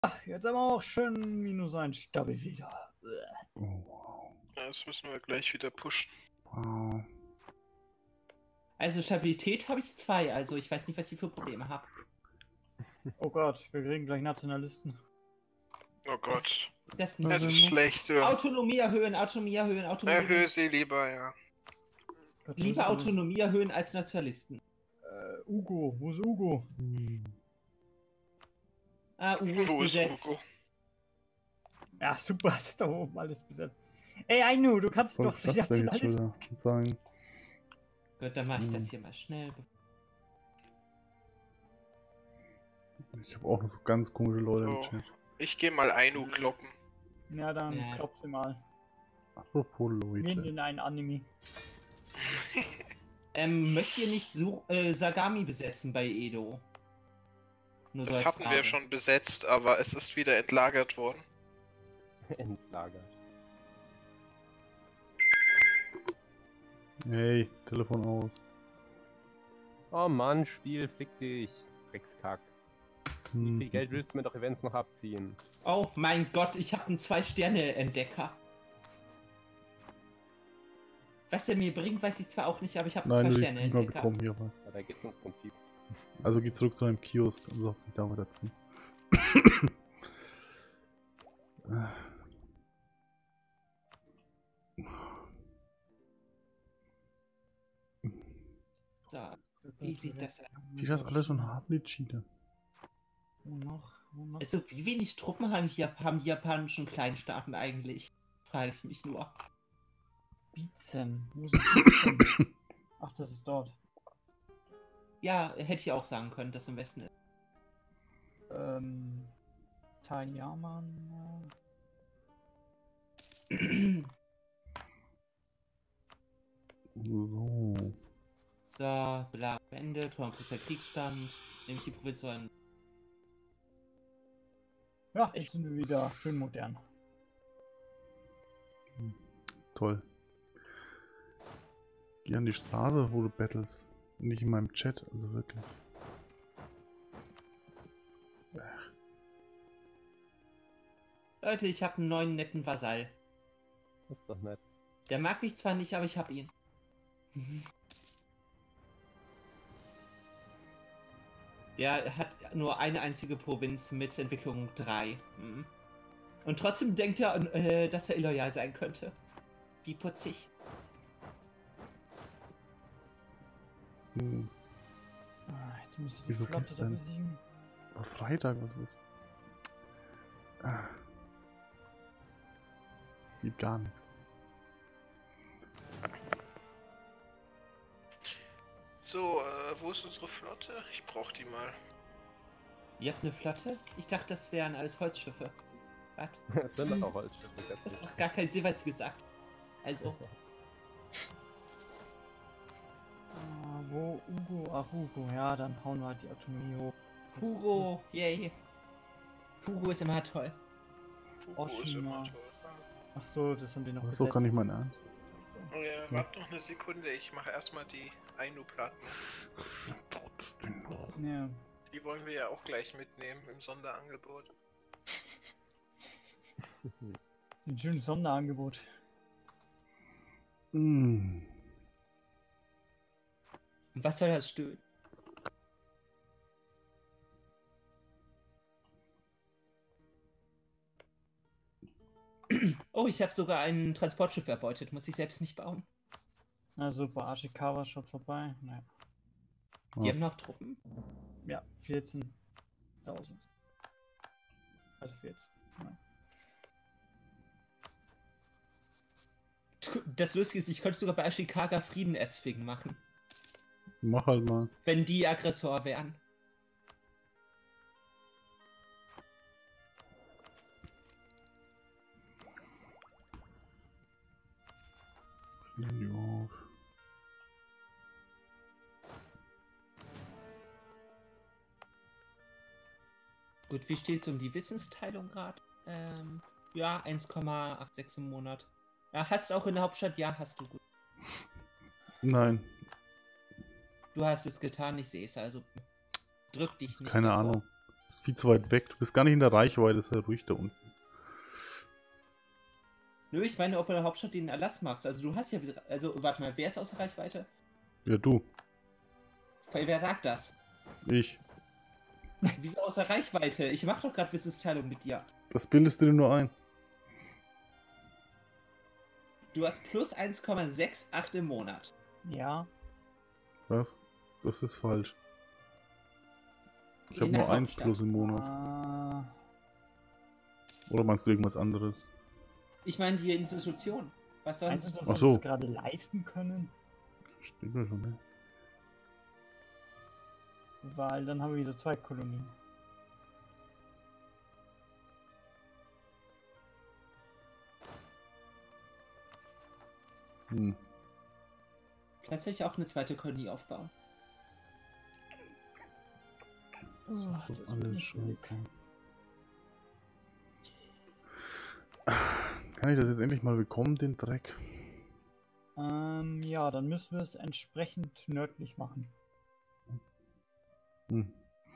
Jetzt haben wir auch schon -1 Stabil wieder. Oh, wow. Ja, das müssen wir gleich wieder pushen. Wow. Also Stabilität habe ich 2, also ich weiß nicht, was ich für Probleme habe. Oh Gott, wir kriegen gleich Nationalisten. Oh Gott. Das Das nicht. ist schlecht. Ja. Autonomie erhöhen, Autonomie erhöhen, Autonomie Erhöhe erhöhen. sie lieber, ja. Gott, Lieber wo ist Autonomie erhöhen als Nationalisten. Ugo, wo ist Ugo? Ah, Ugo ist Wo ist besetzt. Ugo? Ja, super, ist da oben alles besetzt. Ey, Ainu, du kannst Was doch soll das denn jetzt Nationalisten. wieder sein? Gut, dann mache ich das hier mal schnell. Ich habe auch noch so ganz komische Leute im So. Chat. Ich gehe mal Ainu kloppen. Ja, dann Ja. klopp sie mal. Apropos Nimm Leute. in einen Anime. Möchtet ihr nicht Sagami besetzen bei Edo? Nur so Das als hatten Frage. wir schon besetzt, aber es ist wieder entlagert worden. Entlagert. Hey, Telefon aus. Oh Mann, Spiel, fick dich. Dreckskack. Wie viel Geld willst du mir doch Events noch abziehen? Oh mein Gott, ich habe einen 2-Sterne-Entdecker. Was der mir bringt, weiß ich zwar auch nicht, aber ich habe einen Nein, du siehst immer 2-Sterne-Entdecker. bekommen hier was. Ja, da geht's ums Prinzip. Also geh zurück zu deinem Kiosk und sag dich damit dazu. So, wie sieht das aus? Die das alle schon haben, die Cheater. Wo noch? Wo noch? Also, wie wenig Truppen haben die japanischen Kleinstaaten eigentlich? Frage ich mich nur. Bizen. Wo ist Bizen? Ach, das ist dort. Ja, hätte ich auch sagen können, dass im Westen ist. Taiyaman. So. So, Belagerung beendet, großer Kriegsstand. Nehme ich die Provinz an. Ja, jetzt sind wir wieder schön modern. Toll. Geh an die Straße, wo du battles. Nicht in meinem Chat, also wirklich. Leute, ich habe einen neuen netten Vasall. Das ist doch nett. Der mag mich zwar nicht, aber ich habe ihn. Der hat nur eine einzige Provinz mit Entwicklung 3. Und trotzdem denkt er, dass er illoyal sein könnte. Wie putzig. Jetzt muss ich die Wieso Flotte da gestern? besiegen. Aber Freitag, was? Geht gar nichts. So, wo ist unsere Flotte? Ich brauch die mal. Ihr habt eine Flotte? Ich dachte, das wären alles Holzschiffe. Was? Es sind doch auch Holzschiffe. Das ist doch gar kein Sinn, was gesagt. Also, Wo Ugo? Ach, Ugo. Ja, dann hauen wir halt die Autonomie hoch. Hugo, yay. Hugo ist immer toll. Fuku ist Oshima. immer toll. Ach so, das haben die noch So kann ich mein Ernst. So. Ja, warte noch eine Sekunde, ich mache erstmal die Ainu-Platten. Ja. Die wollen wir ja auch gleich mitnehmen im Sonderangebot. Ein schönes Sonderangebot. Mm. Was soll das stöhnen? Oh, ich habe sogar ein Transportschiff erbeutet. Muss ich selbst nicht bauen. Also bei Ashikawa schaut vorbei. Naja. Die haben noch Truppen. Ja, 14.000. Also 14. Ja. Das Lustige ist, ich könnte sogar bei Ashikaga Frieden erzwingen machen. Mach halt mal. Wenn die Aggressor wären. Ja. Gut, wie steht's um die Wissensteilung gerade? Ja, 1,86 im Monat. Ja, hast du auch in der Hauptstadt? Ja, hast du gut. Nein, Du hast es getan, ich sehe es, also drück dich nicht. keine davor. Ahnung. bist viel zu weit weg. Du bist gar nicht in der Reichweite, sei ruhig da unten. Nö, ich meine, ob du in der Hauptstadt den Erlass machst. Also du hast ja... Also, warte mal, wer ist außer Reichweite? Ja, du. Wer sagt das? Ich. Wieso außer Reichweite? Ich mach doch gerade Wissensteilung mit dir. Das bildest du dir nur ein. Du hast plus 1,68 im Monat. Ja. Was? Das ist falsch. Ich In habe der nur 1 Hauptstadt. plus im Monat. Ah, Oder meinst du irgendwas anderes? Ich meine die Institution. Was meinst du, sonst? dass Ach wir so. das gerade leisten können? Stimmt ja schon, ne? Weil dann haben wir wieder 2 Kolonien. Hm. Vielleicht soll ich auch eine zweite Kolonie aufbauen. Oh, Das das ist alles bin ich billig. scheiße. Kann ich das jetzt endlich mal bekommen, den Dreck? Ja, dann müssen wir es entsprechend nördlich machen. Hm.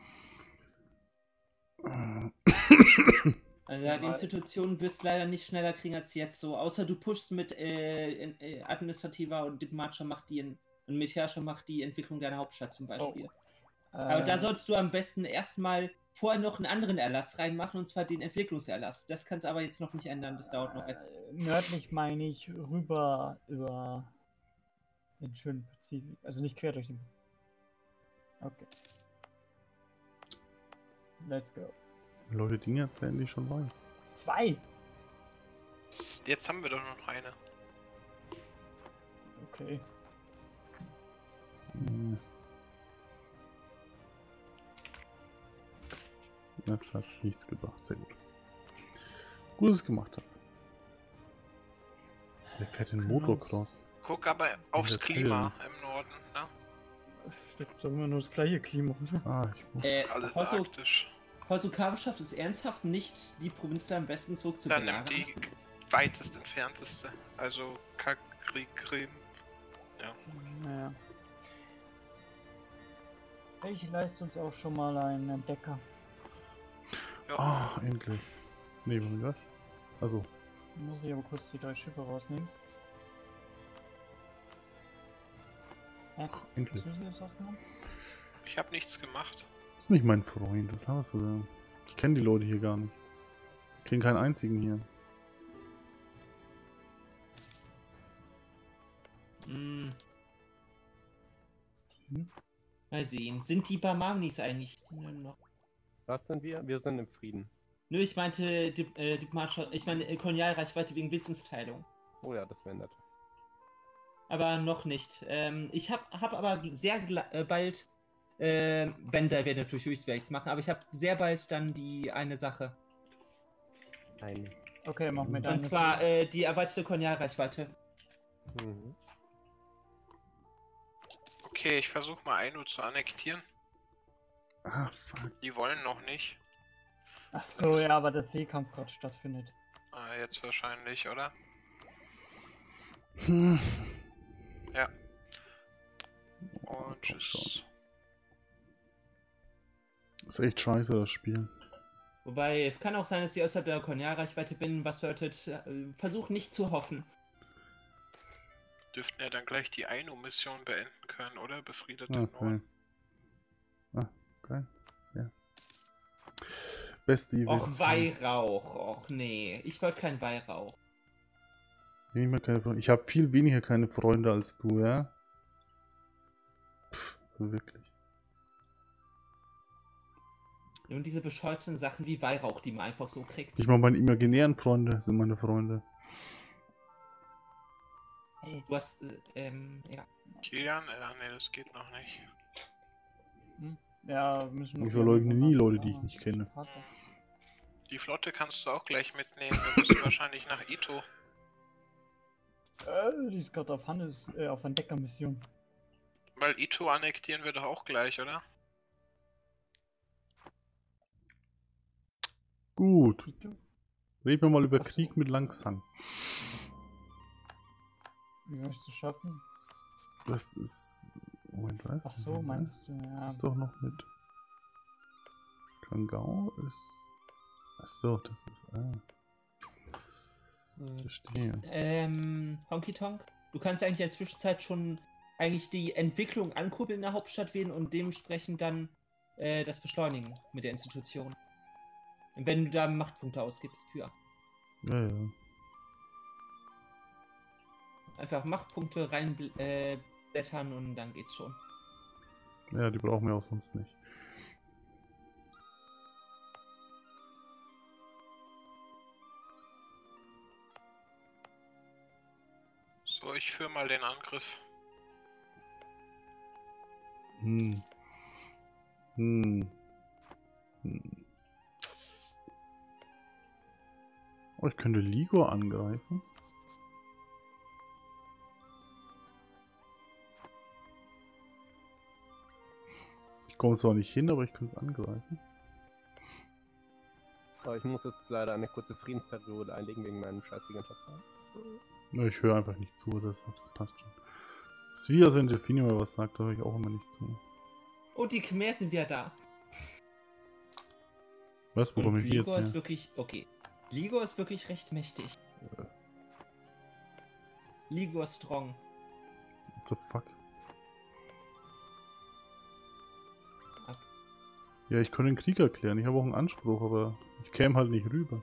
Also ja, die Institutionen wirst du leider nicht schneller kriegen als jetzt so. Außer du pushst mit administrativer und diplomatischer Macht und militärischer Macht die Entwicklung deiner Hauptstadt zum Beispiel. Aber da sollst du am besten erstmal vorher noch einen anderen Erlass reinmachen, und zwar den Entwicklungserlass. Das kannst du aber jetzt noch nicht ändern, das dauert noch etwas. Nördlich meine ich rüber über den schönen Pazifik. Also nicht quer durch den Pazifik. Okay. Let's go. Leute, Dinge erzählen, die ich schon weiß. 2! Jetzt haben wir doch noch eine. Okay. Hm. Das hat nichts gebracht, sehr gut. Gutes gemacht hat. Der fährt den Motocross. Guck aber aufs das Klima im Norden, ne? Stimmt, sagen wir nur das gleiche Klima. Ah, ich muss. Alles Hosu- arktisch. Hosokawa schafft es ernsthaft nicht, die Provinz da am Westen Dann zurückzubelagern. nimm die weitest entfernteste. Also Kakri-Krim. Naja. Ich leiste uns auch schon mal einen Entdecker. Ja. Ah, endlich. Nee, was? Also, Muss ich aber kurz die 3 Schiffe rausnehmen. Hä? endlich. Hast du sie jetzt aufgenommen? Ich habe nichts gemacht. Das ist nicht mein Freund, was hast du da? Ich kenne die Leute hier gar nicht. Ich kenne keinen einzigen hier. Hm. Hm? Mal sehen. Sind die Bamanis eigentlich noch? Was sind wir? Wir sind im Frieden. Nö, ich meinte diplomatische, ich meine Kolonialreichweite wegen Wissensteilung. Oh ja, das wäre nett. Aber noch nicht. Ich hab aber sehr bald, wenn, da werde natürlich höchstwertig machen, aber ich habe sehr bald dann die eine Sache. Eine. Okay, mach mir Und deine. zwar die erweiterte Kolonialreichweite. Mhm. Okay, ich versuche mal Ainu zu annektieren. Ah, fuck. Die wollen noch nicht. Ach so, ja, aber der Seekampf gerade stattfindet. Jetzt wahrscheinlich, oder? Hm. Ja. Und Komm tschüss. schon. Ist echt scheiße, das Spiel. Wobei, es kann auch sein, dass ich außerhalb der Kolonialreichweite bin, was bedeutet, versuch nicht zu hoffen. Dürften ja dann gleich die Ainu-Mission beenden können, oder? Befriedet Ah, den okay. Norden. Okay. Ja. Beste Och, Events. Weihrauch. Och, nee. Ich wollte keinen Weihrauch. Ich habe viel weniger keine Freunde als du, ja? Pff, so wirklich. Und diese bescheuerten Sachen wie Weihrauch, die man einfach so kriegt. Nicht mal meine imaginären Freunde sind meine Freunde. Hey, du hast, ja. Kilian? Nee, das geht noch nicht. Ja, wir müssen noch Ich verleugne nie irgendwann Leute, die ich nach- nicht kenne. Die Flotte kannst du auch gleich mitnehmen. Wir müssen wahrscheinlich nach Ito. Die ist gerade auf Hannes, auf Entdeckermission. Weil Ito annektieren wir doch auch gleich, oder? Gut. Reden wir mal über Ach so. Krieg mit Langsang. Wie möchtest du schaffen? Das ist... Moment, was? Ach so, meinst du? Ja. Das ist doch noch mit... Kangao ist. Achso, das ist. Verstehe. Honky Tonk, du kannst eigentlich in der Zwischenzeit schon eigentlich die Entwicklung ankurbeln in der Hauptstadt wählen und dementsprechend dann das beschleunigen mit der Institution. Wenn du da Machtpunkte ausgibst für. Ja, ja. Einfach Machtpunkte reinblättern und dann geht's schon. Ja, die brauchen wir auch sonst nicht. So, ich führe mal den Angriff. Oh, ich könnte Ligor angreifen. Ich komme zwar nicht hin, aber ich kann es angreifen. Aber ich muss jetzt leider eine kurze Friedensperiode einlegen wegen meinem scheißigen Toxin. Na, ich höre einfach nicht zu, was er sagt. Das passt schon. Svia sind Delfini mal was sagt, da höre ich auch immer nicht zu. Oh, die Khmer sind wieder da. Was, wo komme ich jetzt Ligor ist her? wirklich, okay. Ligor ist wirklich recht mächtig. Ligor strong. What the fuck? Ab. Ja, ich kann den Krieg erklären. Ich habe auch einen Anspruch, aber ich käme halt nicht rüber.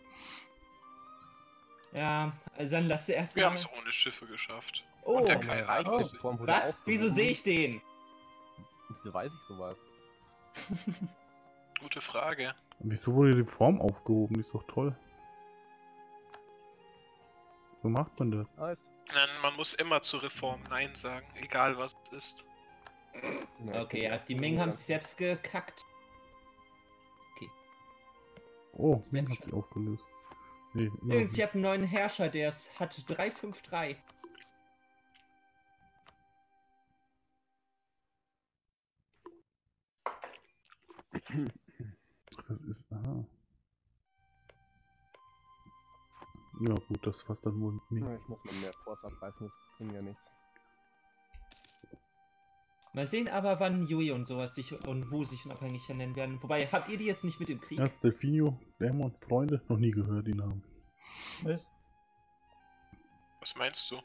Ja, also dann lass du erst Wir mal... haben es ohne Schiffe geschafft. Oh, Und der Kai reicht Oh, es. Form wurde was? Wieso aufgehoben. sehe ich den? Wieso weiß ich sowas? Gute Frage. Wieso wurde die Form aufgehoben? Die ist doch toll. So macht man das. Nice. Nein, man muss immer zu Reform Nein sagen, egal was es ist. Okay, ja, die Ming haben sich selbst gekackt. Oh, Ming hat sich aufgelöst. Nee, Übrigens, ich habe einen neuen Herrscher, der hat 353. das ist. Aha. Ja, gut, das war's dann wohl nicht. Ich muss mal mehr Force abreißen, das bringt ja nichts. Mal sehen aber, wann Yui und sowas sich und Wu sich unabhängig nennen werden. Wobei, habt ihr die jetzt nicht mit dem Krieg? Das ist Delfinio, Dämon, Freunde, noch nie gehört die Namen. Was? Was meinst du?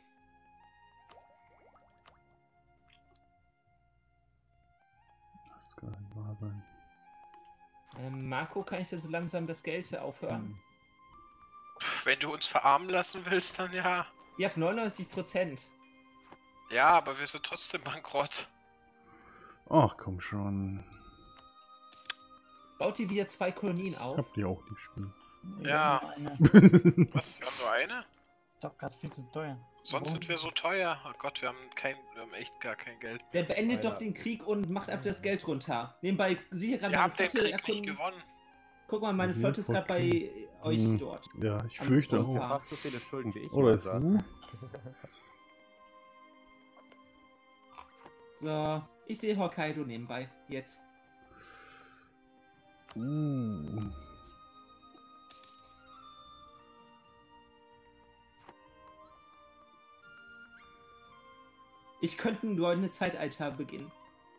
Das kann nicht wahr sein. Marco, kann ich da so langsam das Geld aufhören? Wenn du uns verarmen lassen willst, dann ja. Ihr habt 99%. Ja, aber wir sind trotzdem bankrott. Ach komm schon. Baut ihr wieder 2 Kolonien Ich auf? hab die auch lieb spielen. Ja. Eine. Was? Wir haben nur eine? Ist doch gerade viel zu teuer. Sonst sind wir so teuer. Oh Gott, wir haben echt gar kein Geld. Der beendet Alter. doch den Krieg und macht einfach das Geld runter. Nebenbei, sieh hier gerade Wir meine haben den Flotte Krieg nicht erkunden. gewonnen. Guck mal, meine Mhm, Flotte ist gerade bei euch Mhm. dort. Ja, ich Am fürchte Ufer. auch. Fast so viele Schulden wie ich. Oder ist Alter. Wu? So, ich sehe Hokkaido nebenbei. Jetzt. Ich könnte ein goldenes Zeitalter beginnen.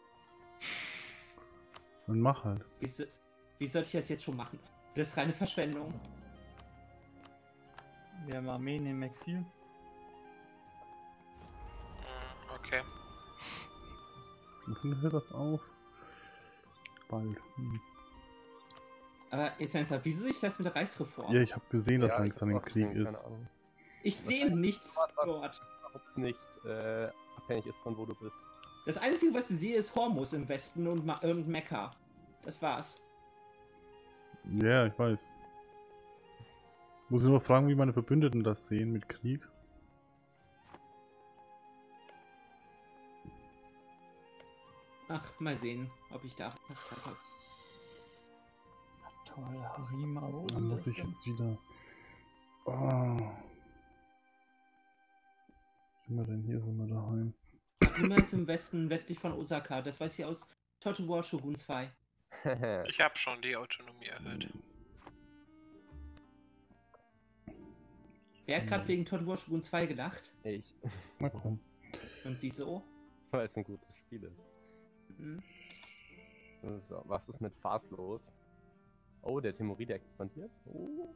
Dann mach halt. Wie sollte ich das jetzt schon machen? Das ist reine Verschwendung. Wir haben Armeen im Exil. Okay. Wann hört das auf? Bald. Aber jetzt ernsthaft, wieso sehe ich das mit der Reichsreform? Ja, ich habe gesehen, dass Ja, langsam ich im hab auch Krieg gesehen, ist. keine Ahnung. Ich sehe nichts dort. Überhaupt nicht abhängig ist von wo du bist. Das Einzige, was ich sehe, ist Hormuz im Westen und Mekka. Das war's. Ja, ich weiß. Muss ich nur fragen, wie meine Verbündeten das sehen mit Krieg. Ach, mal sehen, ob ich da was weiter. Toll, Harima, wo ist Dann muss das ich denn? jetzt wieder. Ah. Sind wir denn hier? Sind wir daheim? Harima ist im Westen, westlich von Osaka. Das weiß ich aus Totowa Shogun 2. Ich habe schon die Autonomie erhöht. Wer hat gerade wegen Totowa Shogun 2 gelacht? Ich. Na komm. Und wieso? Weil es ein gutes Spiel ist. Hm? So, was ist mit Fast los? Oh, der Timuride expandiert. Oh.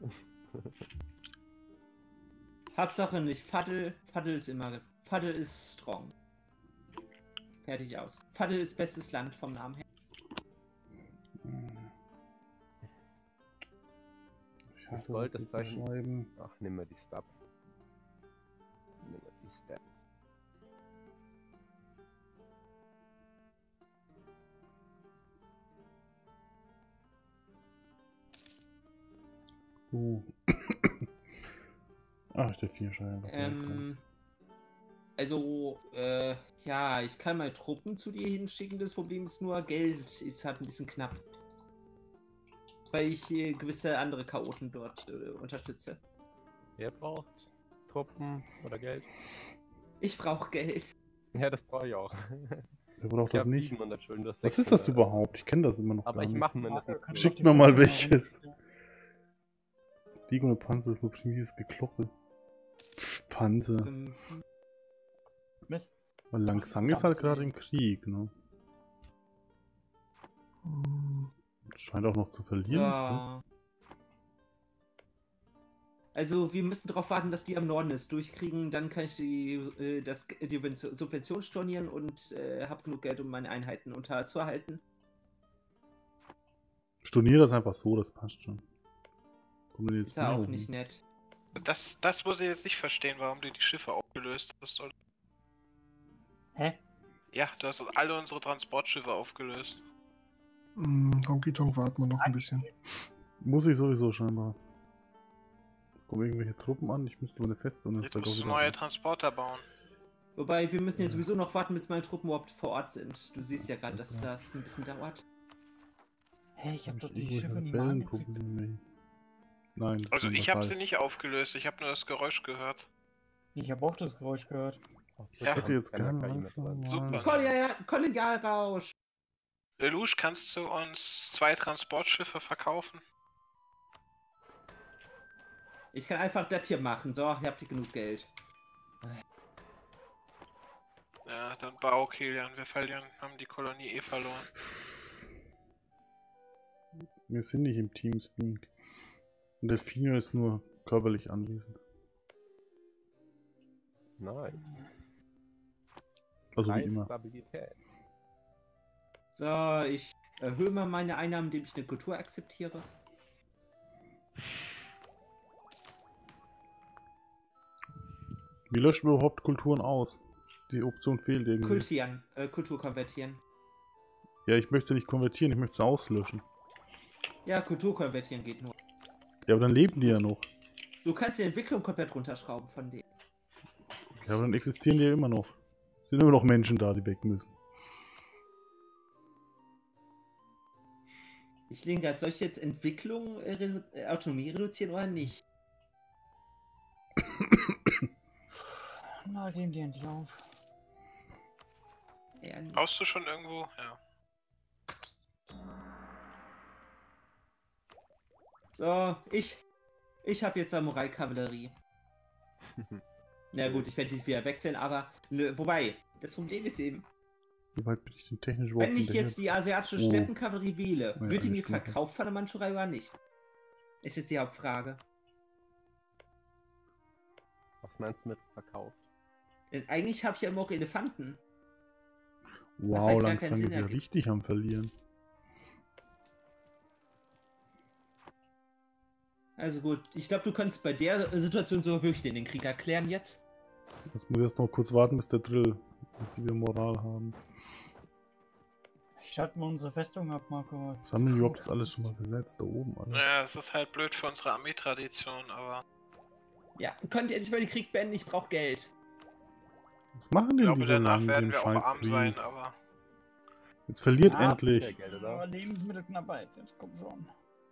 Hauptsache nicht Faddel. Faddel ist strong. Fertig aus. Faddel ist bestes Land vom Namen her. Ich Das hasse Gold, das das hier zu Zeichen. schreiben. Ach, nimm mal die Stab. Nimm mal die Stab. So. Ach, der 4 Schein. Also, ja, ich kann mal Truppen zu dir hinschicken. Das Problem ist nur, Geld ist halt ein bisschen knapp. Weil ich gewisse andere Chaoten dort unterstütze. Wer braucht Truppen oder Geld? Ich brauche Geld. Ja, das brauche ich auch. Wer braucht Ich das habe nicht? 700 Schulden, du hast Was ist das 600. überhaupt? Ich kenne das immer noch Aber gar ich nicht. mache mindestens. Kann Schickt ich mir die mal Folge welches. noch- Diego und Panzer ist nur primitives Gekloppe. Pff, Panzer. Mist. Weil Langsang ist halt gerade im Krieg, ne? Scheint auch noch zu verlieren. Ne? So. Also, wir müssen darauf warten, dass die am Norden es durchkriegen. Dann kann ich die Subvention stornieren und habe genug Geld, um meine Einheiten unterzuhalten. Stornier das einfach so, das passt schon. Kommen denn jetzt Ist ja mehr auch hoch? nicht nett. Das muss ich jetzt nicht verstehen, warum du die Schiffe aufgelöst hast. Oder? Hä? Ja, du hast alle unsere Transportschiffe aufgelöst. Honky Tonk, warten wir noch ein bisschen. Muss ich sowieso scheinbar. Kommen irgendwelche Truppen an? Ich müsste meine Festung Jetzt musst du neue Transporter bauen. Wobei, wir müssen ja sowieso noch warten, bis meine Truppen überhaupt vor Ort sind. Du siehst ja gerade, dass das ein bisschen dauert. Hä, ich hab doch die Schiffe nie mal angekriegt. Probleme. Nein. das Also ist ein ich habe Vasall. sie nicht aufgelöst, ich habe nur das Geräusch gehört. Ich habe auch das Geräusch gehört. Ich Ja. hätte jetzt Kann gerne ja mal KI schon mit mal- Super. Kollegialrausch! Lelouch, kannst du uns 2 Transportschiffe verkaufen? Ich kann einfach das hier machen. So, ihr habt hier genug Geld. Ja, dann bau, Kilian. Wir verlieren, haben die Kolonie verloren. Wir sind nicht im Teamspeak. Und der Fino ist nur körperlich anwesend. Nice. Also wie immer. Stabilität. So, ich erhöhe mal meine Einnahmen, indem ich eine Kultur akzeptiere. Wie löschen wir überhaupt Kulturen aus? Die Option fehlt irgendwie. Kultieren, Kultur konvertieren. Ja, ich möchte sie nicht konvertieren, ich möchte sie auslöschen. Ja, Kultur konvertieren geht nur. Ja, aber dann leben die ja noch. Du kannst die Entwicklung komplett runterschrauben von denen. Ja, aber dann existieren die ja immer noch. Es sind immer noch Menschen da, die weg müssen. Ich lege gerade, soll ich jetzt Entwicklung, Autonomie reduzieren oder nicht? Na, geben die endlich auf. Ja, nicht. Brauchst du schon irgendwo? Ja. So, ich habe jetzt Samurai-Kavallerie. Na gut, ich werde dies wieder wechseln, aber wobei, das Problem ist eben, Wie weit bin ich denn technisch überhaupt wenn ich hinterher? jetzt die asiatische Oh. Steppenkavallerie wähle, Ja, wird die eine mir Stufe. verkauft von der Mandschurei oder nicht? Ist jetzt die Hauptfrage. Was meinst du mit verkauft? Eigentlich habe ich ja immer auch Elefanten. was Wow, eigentlich gar langsam keinen Sinn ist ja ergibt. richtig am Verlieren. Also gut, ich glaube, du kannst bei der Situation so wirklich den Krieg erklären jetzt. Jetzt muss ich erst noch kurz warten, bis der Drill, bis die wieder Moral haben. Ich schalte mal unsere Festung ab, Marco. Was haben wir überhaupt das alles schon mal besetzt? Da oben, Alter. Naja, es ist halt blöd für unsere Armeetradition, aber Ja, könnt ihr endlich mal den Krieg beenden? Ich brauche Geld. Was machen ich denn glaube, die so danach lange, werden den wir auch scheiß arm sein, Krieg? aber Jetzt verliert Ja, endlich. Geld, Aber oder? Lebensmittelknappheit, jetzt komm schon.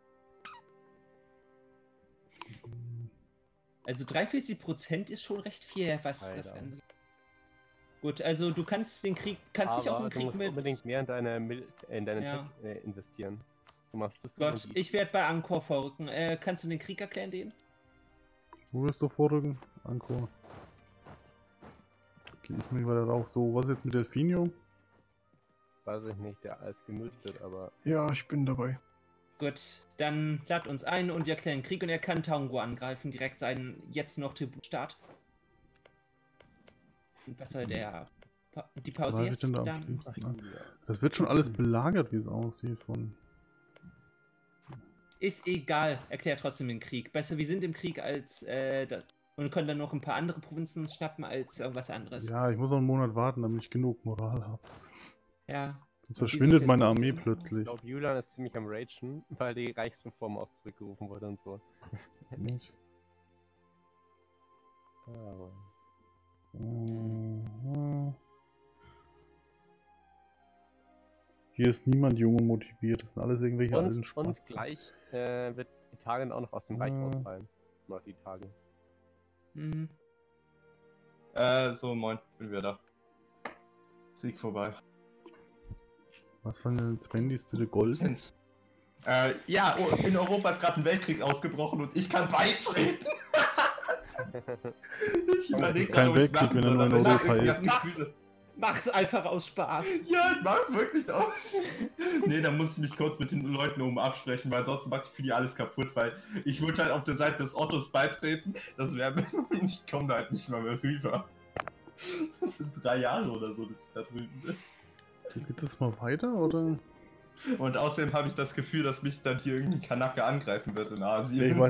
Also 43% ist schon recht viel, was das Alter. angeht. Gut, also du kannst den Krieg, kannst dich auch Aber im du Krieg musst mit... unbedingt mehr in deine, Ja. Tech investieren. Du machst zu viel. Gott, ich werde bei Angkor vorrücken. Kannst du den Krieg erklären, den? Wo wirst du vorrücken? Angkor. Geh ich mich weiter rauf. So, was ist jetzt mit Delfinio? Weiß ich nicht, der alles gemüllt wird, aber Ja, ich bin dabei. Gut, dann lad uns ein und wir erklären Krieg und er kann Taungo angreifen, direkt seinen jetzt noch Tributstart. Und was soll der... Die Pause Was ich jetzt denn da am dann... schlimmsten an? Das wird schon alles belagert, wie es aussieht von. Ist egal, erklärt trotzdem den Krieg. Besser, wir sind im Krieg als... und können dann noch ein paar andere Provinzen schnappen als irgendwas anderes. Ja, ich muss noch einen Monat warten, damit ich genug Moral habe. Ja. Sonst verschwindet meine Armee plötzlich. Ich glaube, Julian ist ziemlich am Ragen, weil die Reichsreform auch zurückgerufen wurde und so. Nicht? Aber Hier ist niemand jung und motiviert, das sind alles irgendwelche alten und Spaß. gleich wird Italien auch noch aus dem Reich ausfallen. Noch Italien. Mhm. So, moin, bin wieder da. Krieg vorbei. Was waren denn Spendys bitte Gold? Ja, oh, in Europa ist gerade ein Weltkrieg ausgebrochen und ich kann beitreten. Ich Das ist kein Weltkrieg, wenn er nur in Europa ist. Mach's einfach aus Spaß. Ja, ich mach's wirklich auch. Nee, da muss ich mich kurz mit den Leuten oben absprechen, weil sonst macht ich für die alles kaputt, weil ich würde halt auf der Seite des Ottos beitreten. Das wäre, ich komme da halt nicht mal mehr rüber. Das sind 3 Jahre oder so, das ist da drüben. Geht das mal weiter, oder? Und außerdem habe ich das Gefühl, dass mich dann hier irgendein Kanake angreifen wird in Asien. Ich weiß